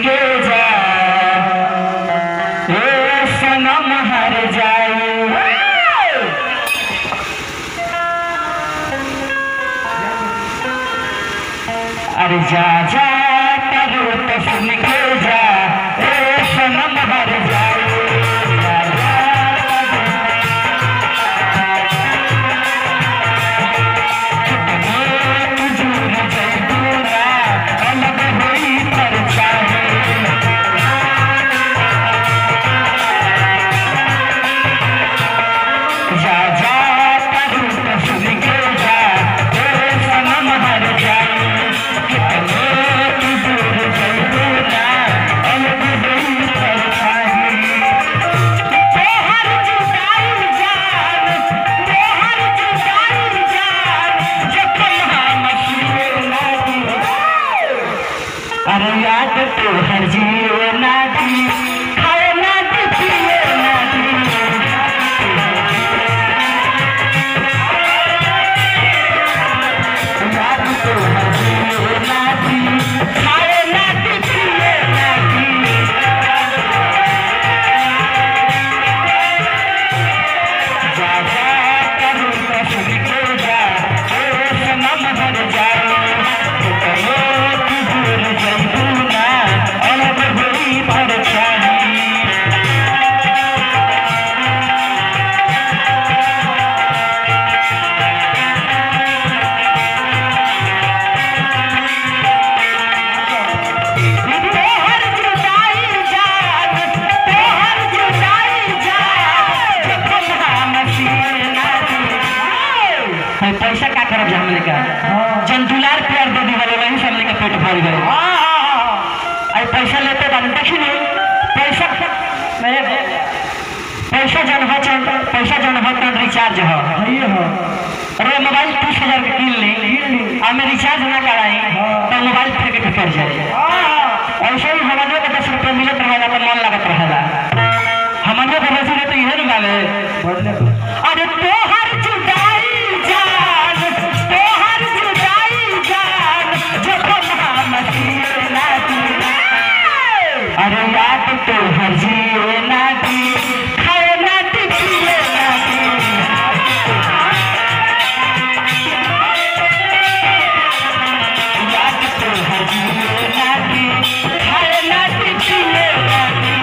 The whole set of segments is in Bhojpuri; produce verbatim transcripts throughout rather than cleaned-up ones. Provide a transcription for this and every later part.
के जा ए सनम हर जाए। अरे जा जा करो तो सुन के जा ए सनम हर जाए। अरे याद तो हर जियो ना दी खाए ना दी पिए ना दी। याद तो हर जियो ना दी खाए ना दी पिए ना दी। जा जा करूँ तो सुन के जा ए सनम हर जाए। पैसा का करब हमने का जन दुलार प्यार दे दी वाले वही से हमने का पेट भर गए। आई पैसा लेते बात देखी नहीं पैसा मेरे पैसा जन हो चल पैसा जन हो तो रिचार्ज हो अरे मोबाइल तीस हजार के किन ली हमें रिचार्ज ना कराई तो मोबाइल फेंक के कर जाए। ऐसे ही हमारे को दस रुपये मिलत रहेगा तो मन लगत रहेगा हमारे को वैसे तो इहे न गावे। अरे तो हर जुदाई अरे याद तो हर जियो ना दी खाए ना दी पिए ना दी। याद तो हर जियो ना दी खाए ना दी पिए ना दी।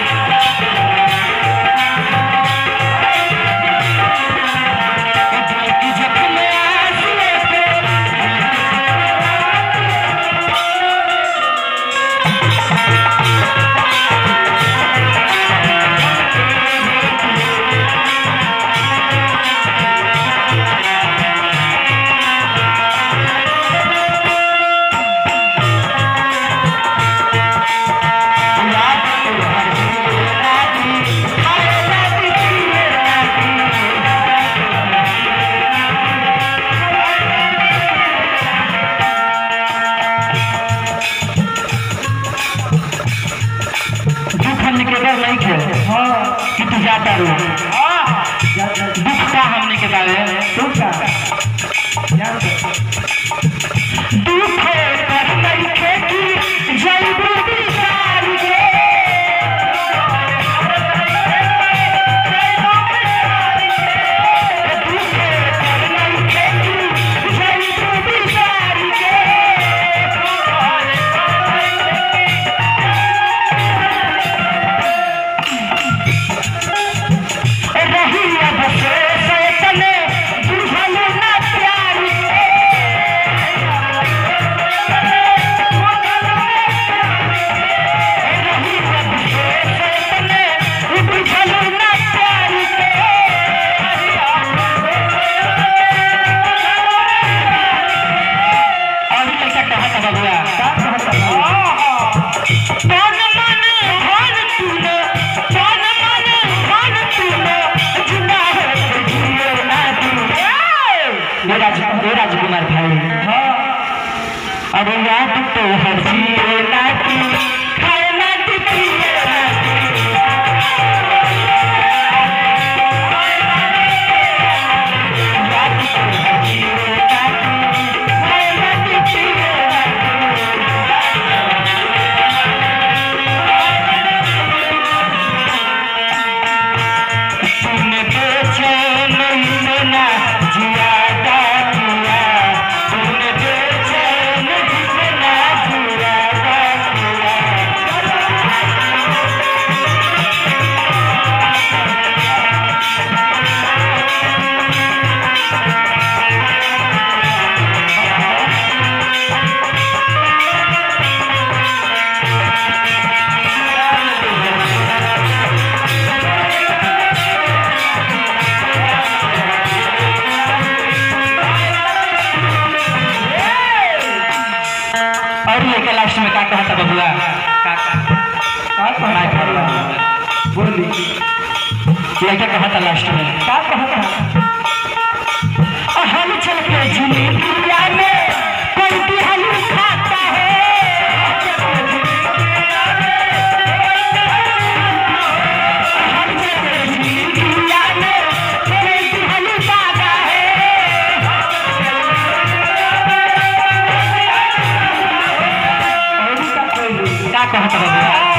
नहीं खे कि तू जाता रो दुख का हमने के बारे दुख का दुख कर नहीं खे कि जल्दी विचार के दुख कर नहीं खे कि जल्दी विचार के रही अब से सैतने दुल्हन ना प्यार के। लड़का कहा था लास्ट में क्या कहा था हम चल के दुनिया में कोई भी हम खाता है हम चल के दुनिया में कोई भी हम खाता है क्या कहा था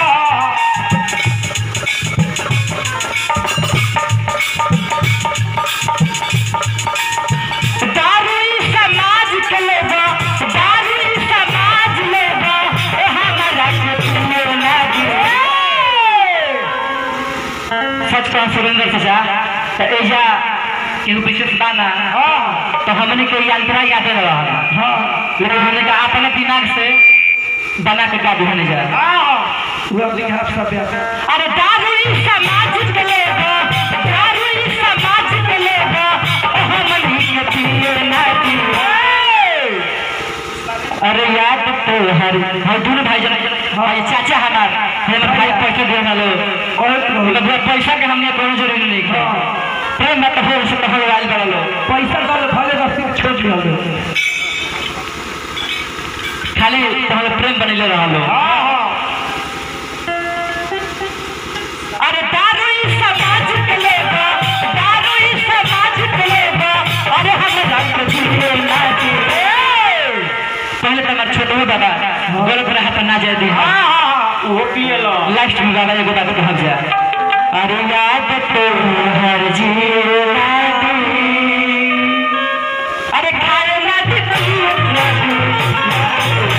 सुरेंद्र चाचा ऐसा केहू विशेष बाना तो हमने के यंत्रा याद रहा लेकिन हमने का अपने दिमाग से बना के गा दिया नहीं जा अरे दारू समाज के लेगा दारू समाज के लेगा हमने के पिए ना दिए अरे याद तो हर हर दोनों भाई जन भाई चाचा हमार हमारे भाई पैसे दे ना लो और पैसा के हमने कोनो जरूरी नहीं है प्रेम मत हो से तो वाल कर लो पैसा दो भले बस छोड़ दियो खाली तोहरे प्रेम बनेले रह लो अरे दारू समाज के लेगा दारू समाज के लेगा अरे हम रंग जिए ना जी पहले तो हमारे छोटे बाबा गलत रहा तो ना जाए दी हां हां वो पिए लो लास्ट में गाना एगो बात कह जा अरे याद तो हर जी अरे खाए ना दी